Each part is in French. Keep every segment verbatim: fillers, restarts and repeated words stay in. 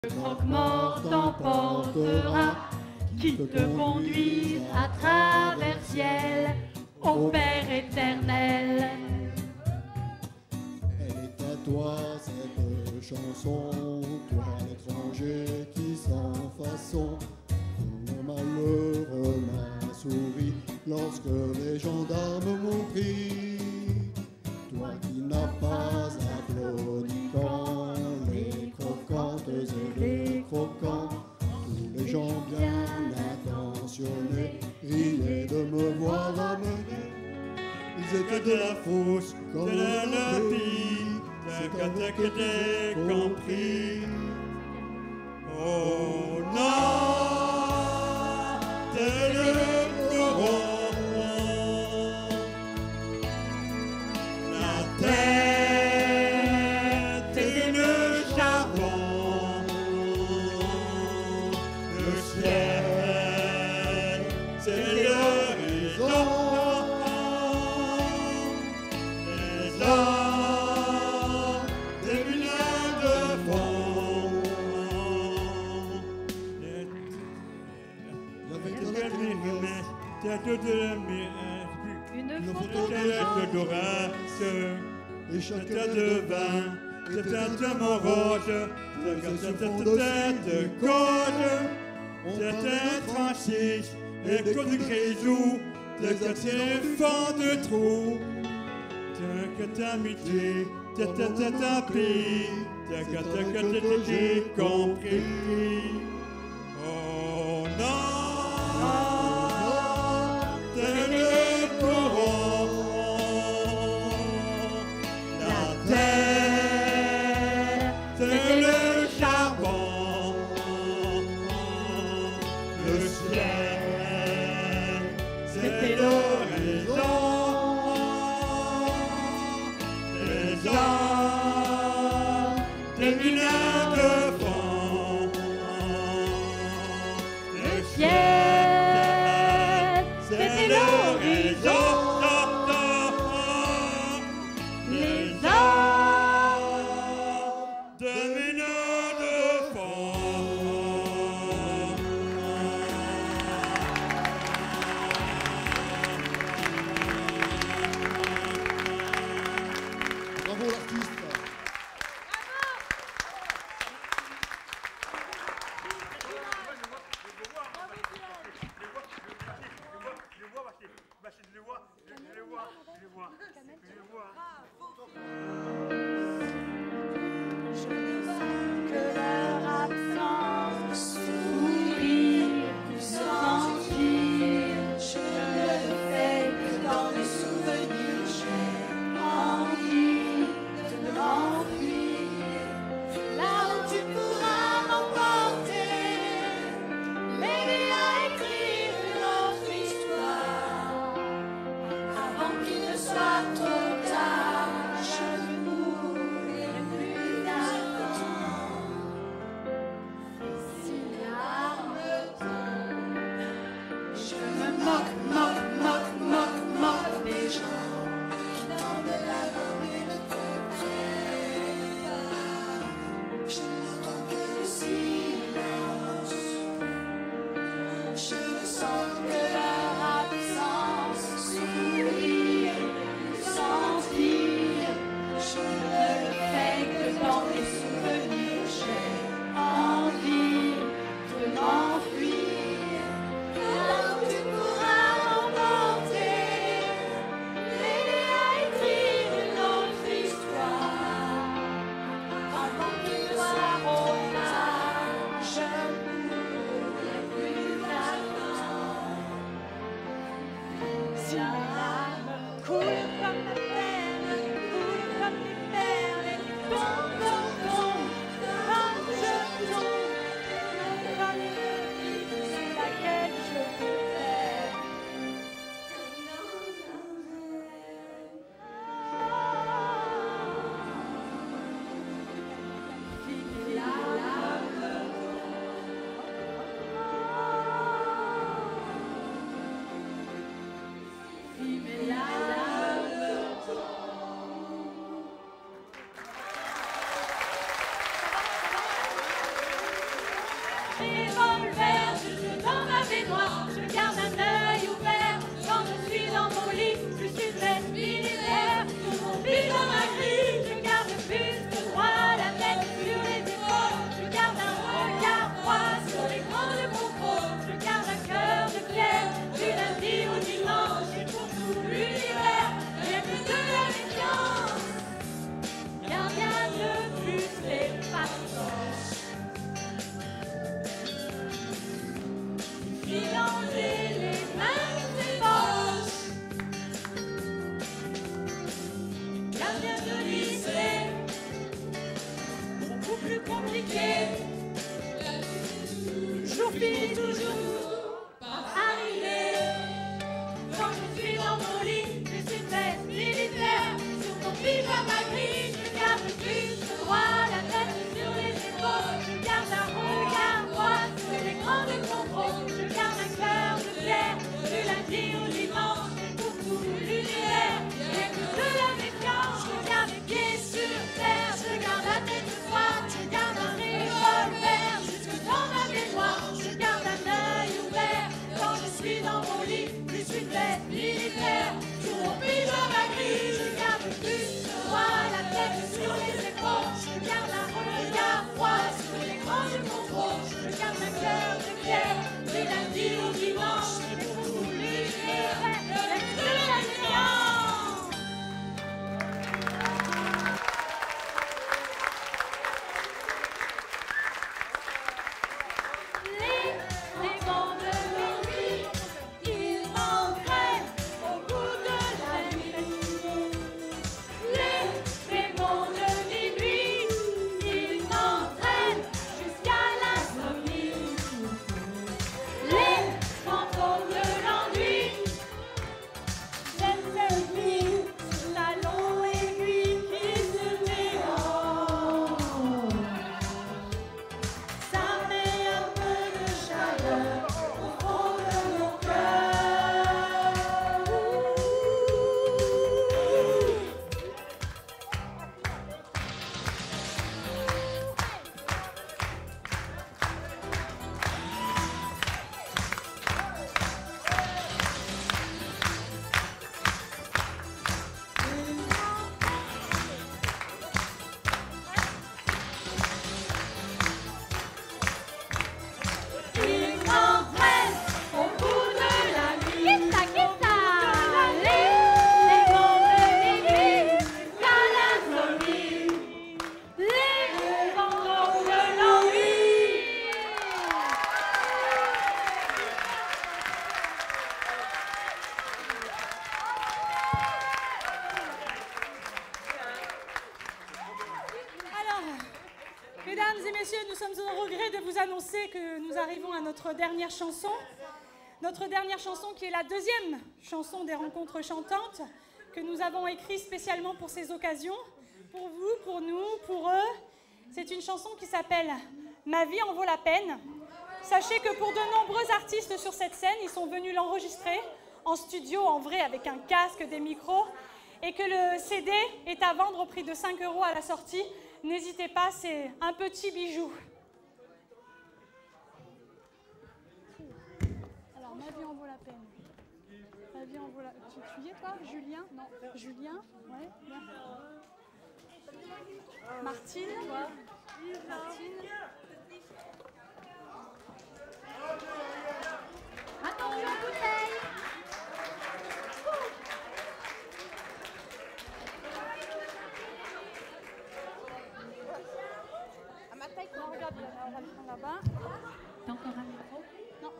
Le croque-mort t'emportera, qui te conduise à travers ciel, au Père éternel. Elle est à toi cette chanson, toi l'étranger qui sans façon, le malheureux m'a souri lorsque les gendarmes m'ont pris. Toi qui n'as pas applaudi quand les croquantes et les croquants, tous les gens bien intentionnés riaient de me voir amener. Ils étaient de la fausse comme de la pie, c'est avec que j'ai compris. Oh non, c'est le courant. La terre, c'est le charbon. Le ciel, c'est l'horizon. Les hommes, des milliers de fond. Une photo d'orage, Et chacun tête de vin, tête de morose, tête gauche, tête tranchée, et comme du grisou, tête fond de trou, tête amitié, tête tapis, tête j'ai compris. Oh non, c'est le courant. La terre, c'est le charbon. Le ciel, c'est l'horizon. Les hommes, des milliers de francs. sommes au regret de vous annoncer que nous arrivons à notre dernière chanson. Notre dernière chanson qui est la deuxième chanson des rencontres chantantes que nous avons écrite spécialement pour ces occasions, pour vous, pour nous, pour eux. C'est une chanson qui s'appelle « Ma vie en vaut la peine ». Sachez que pour de nombreux artistes sur cette scène, ils sont venus l'enregistrer en studio, en vrai, avec un casque, des micros, et que le C D est à vendre au prix de cinq euros à la sortie. N'hésitez pas, c'est un petit bijou. Alors, ma vie en vaut la peine. Ma vie en vaut la... Tu, tu y es, toi, Julien? Non, Julien, ouais, bien. Martine, Martine. Attention, bouteille. À ma taille, non, regarde, on va le prendre là-bas. T'as encore un micro? Non.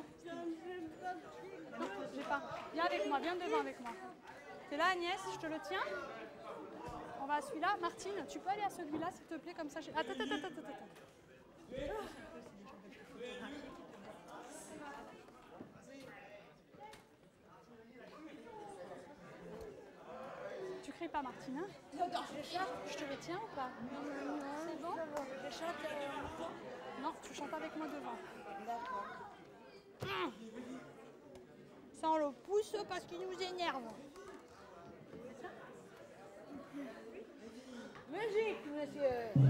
Non, j'ai pas. Viens avec moi, viens devant avec moi. T'es là, Agnès, je te le tiens. On va à celui-là. Martine, tu peux aller à celui-là, s'il te plaît, comme ça. Attends, attends, attends, attends, attends. Tu cries pas, Martine, hein? Non, non, je chante. Je te le tiens ou pas? C'est bon? Je chante. euh, Non, tu chantes avec moi devant. D'accord. Ça, on le pousse parce qu'il nous énerve. Musique, monsieur.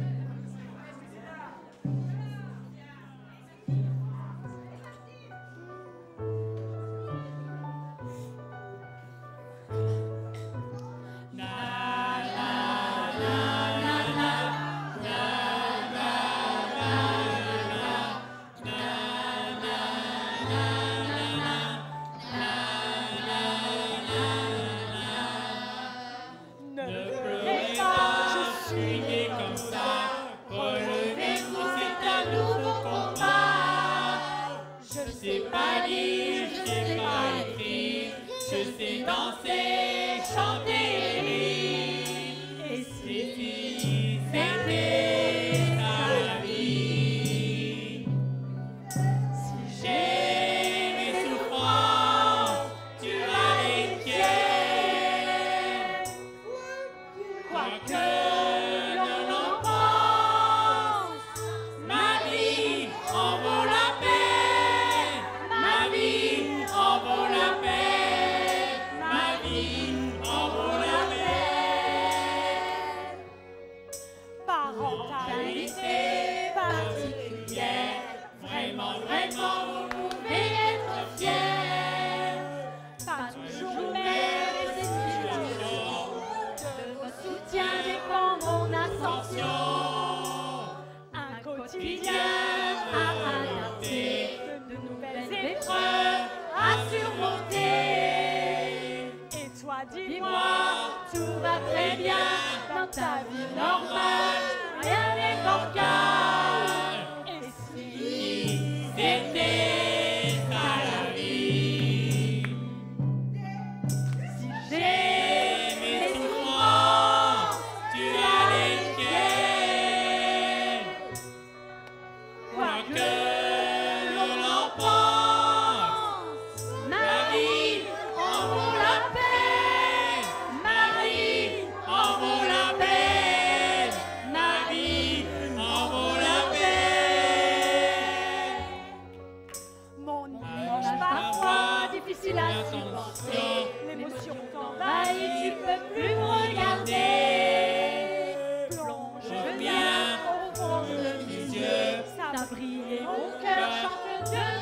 Briller, mon cœur chante de